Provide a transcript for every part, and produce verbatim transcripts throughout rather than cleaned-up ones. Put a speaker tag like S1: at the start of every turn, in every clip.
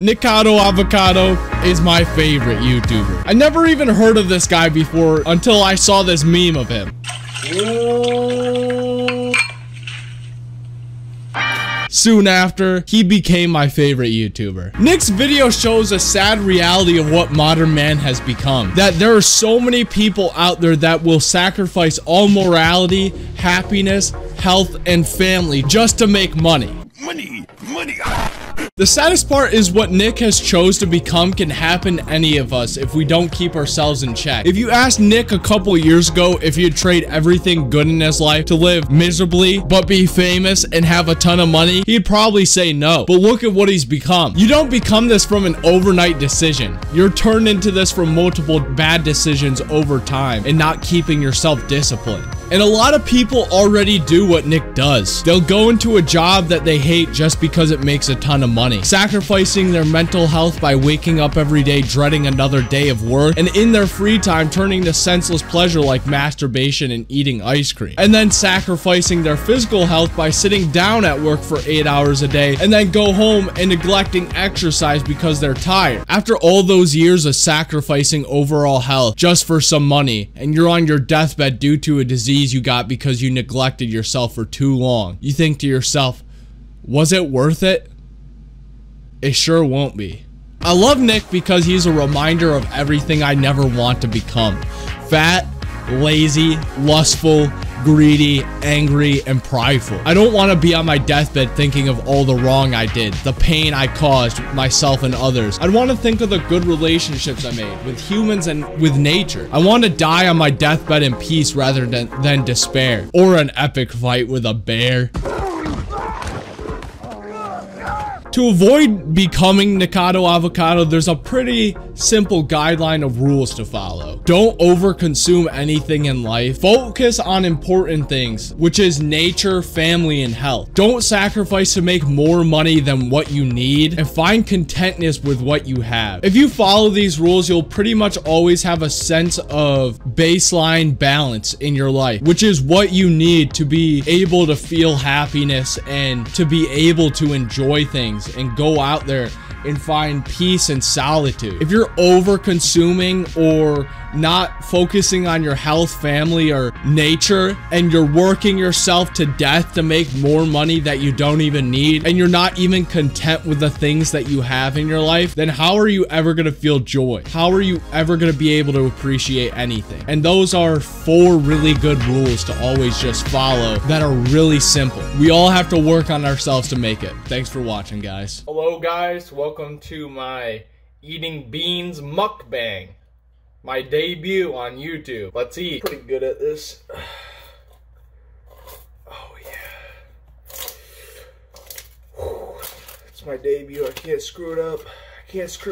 S1: Nikocado Avocado is my favorite YouTuber. I never even heard of this guy before until I saw this meme of him. Soon after, he became my favorite YouTuber. Nick's video shows a sad reality of what modern man has become. That there are so many people out there that will sacrifice all morality, happiness, health, and family just to make money. Money, money. The saddest part is what Nick has chose to become can happen to any of us if we don't keep ourselves in check. If you asked Nick a couple years ago if he'd trade everything good in his life to live miserably but be famous and have a ton of money, he'd probably say no. But look at what he's become. You don't become this from an overnight decision. You're turned into this from multiple bad decisions over time and not keeping yourself disciplined. And a lot of people already do what Nick does. They'll go into a job that they hate just because it makes a ton of money, sacrificing their mental health by waking up every day dreading another day of work, and in their free time turning to senseless pleasure like masturbation and eating ice cream, and then sacrificing their physical health by sitting down at work for eight hours a day and then go home and neglecting exercise because they're tired. After all those years of sacrificing overall health just for some money, and you're on your deathbed due to a disease you got because you neglected yourself for too long, you think to yourself, was it worth it? It sure won't be. I love Nick because he's a reminder of everything I never want to become. Fat, lazy, lustful, greedy, angry, and prideful. I don't want to be on my deathbed thinking of all the wrong I did, the pain I caused myself and others. I'd want to think of the good relationships I made with humans and with nature. I want to die on my deathbed in peace rather than, than despair, or an epic fight with a bear. To avoid becoming Nikocado Avocado, there's a pretty simple guideline of rules to follow. Don't overconsume anything in life. Focus on important things, which is nature, family, and health. Don't sacrifice to make more money than what you need, and find contentness with what you have. If you follow these rules, you'll pretty much always have a sense of baseline balance in your life, which is what you need to be able to feel happiness and to be able to enjoy things and go out there and find peace and solitude. If you're over consuming or not focusing on your health, family, or nature, and you're working yourself to death to make more money that you don't even need, and you're not even content with the things that you have in your life, then how are you ever gonna feel joy? How are you ever gonna be able to appreciate anything? And those are four really good rules to always just follow that are really simple. We all have to work on ourselves to make it. Thanks for watching, guys. Hello, guys. Welcome to my eating beans mukbang. My debut on YouTube. Let's eat. Pretty good at this. Oh yeah. Whew. It's my debut. I can't screw it up. I can't screw.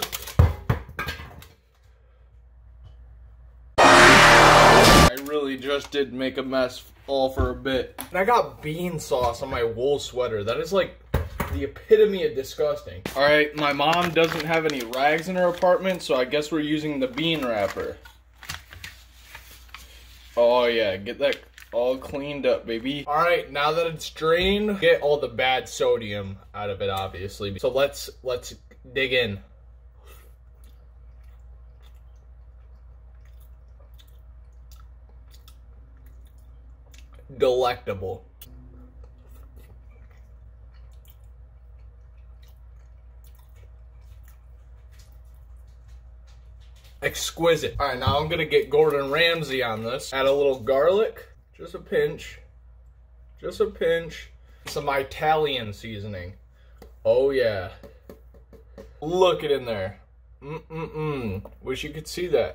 S1: I really just did make a mess all for a bit. And I got bean sauce on my wool sweater. That is like the epitome of disgusting. Alright, my mom doesn't have any rags in her apartment, so I guess we're using the bean wrapper. Oh yeah, get that all cleaned up, baby. Alright, now that it's drained, get all the bad sodium out of it, obviously. So let's, let's dig in. Delectable. Exquisite. All right, now I'm gonna get Gordon Ramsay on this. Add a little garlic, just a pinch, just a pinch. Some Italian seasoning. Oh yeah. Look it in there. Mm-mm-mm. Wish you could see that.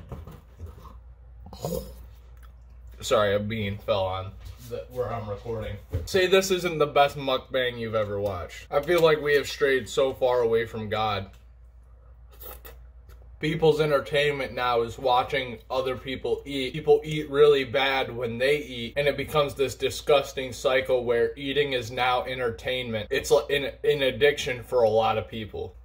S1: Sorry, a bean fell on the, where I'm recording. Say this isn't the best mukbang you've ever watched. I feel like we have strayed so far away from God. People's entertainment now is watching other people eat. People eat really bad when they eat, and it becomes this disgusting cycle where eating is now entertainment. It's like an, an addiction for a lot of people.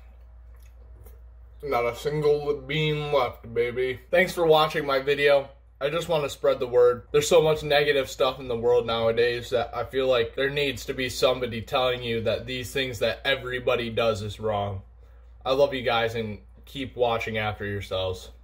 S1: Not a single bean left, baby. Thanks for watching my video. I just want to spread the word. There's so much negative stuff in the world nowadays that I feel like there needs to be somebody telling you that these things that everybody does is wrong. I love you guys and keep watching after yourselves.